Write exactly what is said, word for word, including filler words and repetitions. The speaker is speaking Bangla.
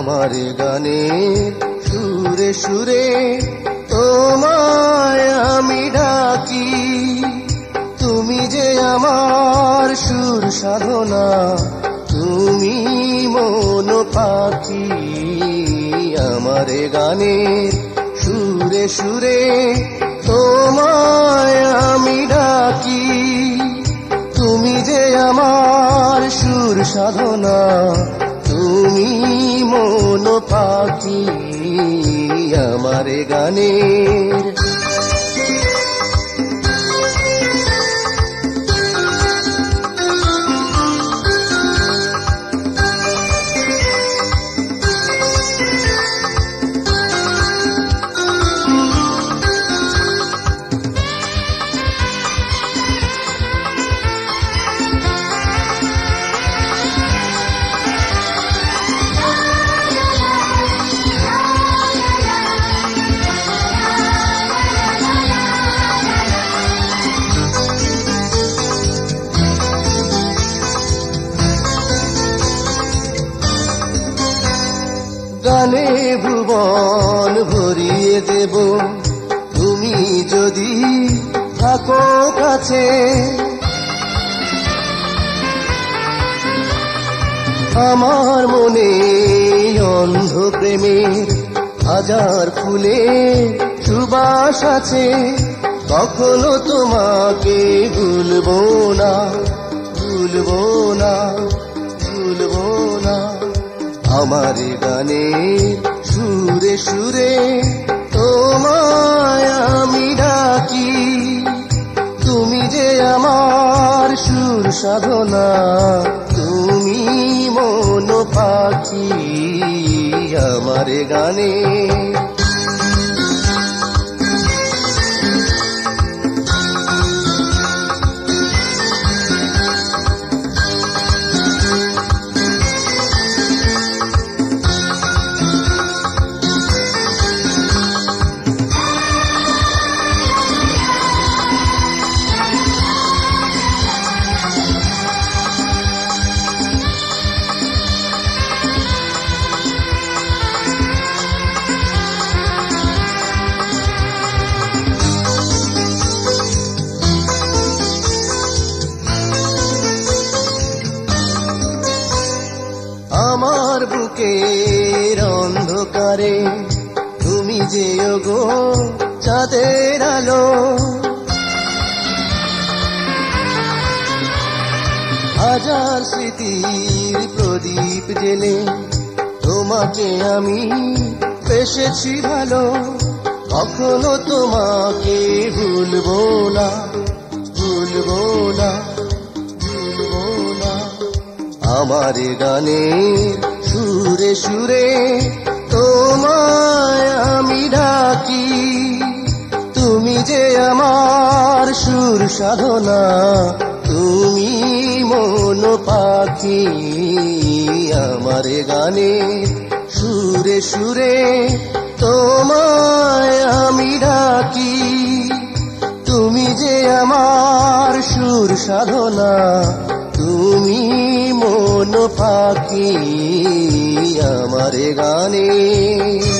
আমার গানে সুরে সুরে তোমায় আমি ডাকি, তুমি যে আমার সুর সাধনা, তুমি মন পাখি। আমার গানে সুরে সুরে তোমায় আমি ডাকি, তুমি যে আমার সুর সাধনা, তুমি মন পাখি আমার গানের। গানে ভুবন ভরিয়ে দেব, তুমি যদি থাকো কাছে। আমার মনে অন্ধ প্রেমের হাজার ফুলে সুবাস আছে, কখনো তোমাকে ভুলবো না, ভুলবো না, ভুলবো না। আমার গানে সুরে সুরে তোমায় আমি ডাকি, তুমি যে আমার সুর সাধনা, তুমি মন পাখি আমার গানে। আমার বুকের অন্ধকারে তুমি যে গো চাঁদের আলো, হাজার স্মৃতির প্রদীপ জেলে তোমাকে আমি বেসেছি ভালো, কখনো তোমাকে ভুলবো না, ভুলবো না, ভুলবো না। আমার গানে সুরে সুরে তোমায় আমি ডাকি, তুমি যে আমার সুর সাধনা, তুমি মন পাখি আমার গানে সুরে সুরে তোমায় আমি ডাকি, তুমি যে আমার সুর সাধনা, তুমি মন পাখি আমার গানে।